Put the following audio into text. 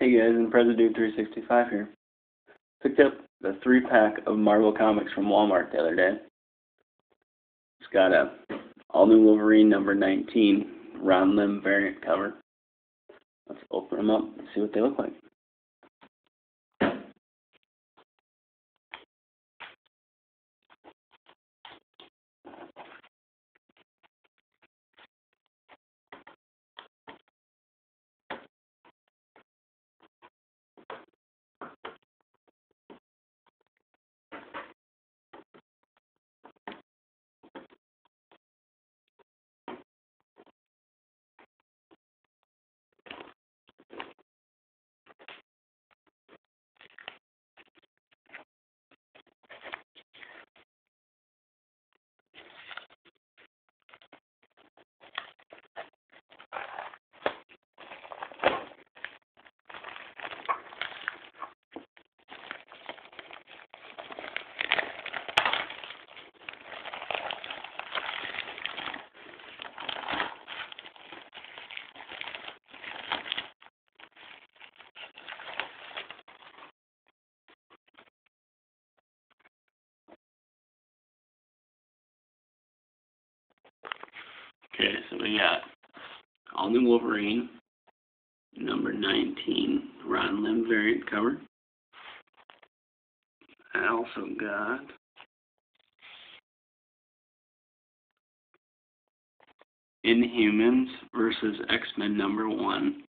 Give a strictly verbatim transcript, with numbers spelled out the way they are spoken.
Hey guys, Impreza Dude three sixty-five here. Picked up the three pack of Marvel Comics from Walmart the other day. It's got a all new Wolverine number nineteen Ron Lim variant cover. Let's open them up and see what they look like. Okay, so we got all new Wolverine, number nineteen, Ron Lim variant cover. I also got Inhumans versus X-Men number one,